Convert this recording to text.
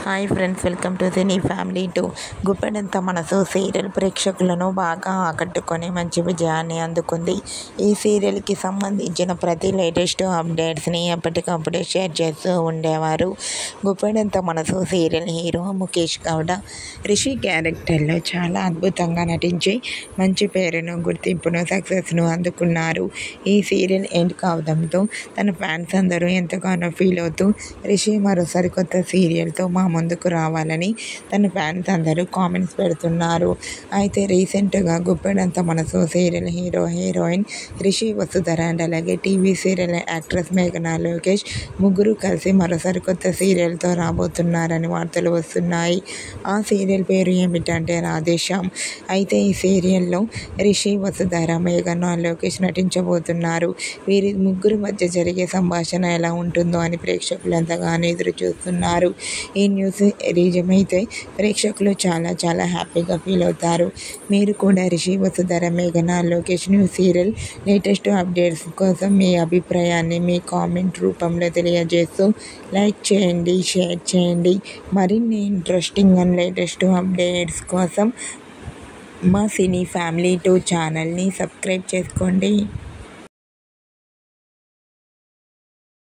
Hi friends, welcome to cine family 2. Guppedantha Manasu serial ప్రేక్షకులను బాగా ఆకట్టుకొని మంచి విజయాన్ని అందుకుంది. ఈ సీరియల్కి సంబంధించిన ప్రతి లేటెస్ట్ అప్డేట్స్ని ఎప్పటికప్పుడు షేర్ చేస్తూ ఉండేవారు. గుప్పెడంత మనసు సీరియల్ హీరో ముఖేష్ గౌడ రిషి క్యారెక్టర్లో చాలా అద్భుతంగా నటించి మంచి పేరును, గుర్తింపును, సక్సెస్ను అందుకున్నారు. ఈ సీరియల్ ఎండ్ కావడంతో తన ఫ్యాన్స్ అందరూ ఎంతగానో ఫీల్ అవుతూ రిషి మరో సరికొత్త సీరియల్తో మా ముందుకు రావాలని తన ఫ్యాన్స్ అందరూ కామెంట్స్ పెడుతున్నారు. అయితే రీసెంట్గా Guppedantha Manasu serial hero, heroine Rishi, Vasudhara and అలాగే టీవీ సీరియల్ యాక్ట్రెస్ మేఘనా లోకేష్ ముగ్గురు కలిసి మరో సరికొత్త సీరియల్తో రాబోతున్నారని వార్తలు వస్తున్నాయి. ఆ సీరియల్ పేరు ఏమిటంటే రాధేశ్యామ్. అయితే ఈ సీరియల్లో రిషి, వసుధర, మేఘనా లోకేష్ నటించబోతున్నారు. వీరి ముగ్గురు మధ్య జరిగే సంభాషణ ఎలా ఉంటుందో అని ప్రేక్షకులు ఎంతగానో ఎదురు చూస్తున్నారు. ఈ న్యూస్ నిజమైతే ప్రేక్షకులు చాలా హ్యాపీగా ఫీల్ అవుతారు. మీరు కూడా రిషి, వసుధర, మేఘనా Lokesh new serial latest updates కోసం మీ అభిప్రాయాన్ని మీ కామెంట్ రూపంలో తెలియజేస్తూ లైక్ చేయండి, షేర్ చేయండి. మరిన్ని ఇంట్రెస్టింగ్ అండ్ లేటెస్ట్ అప్డేట్స్ కోసం మా సినీ ఫ్యామిలీ 2 ఛానల్ని సబ్స్క్రైబ్ చేసుకోండి.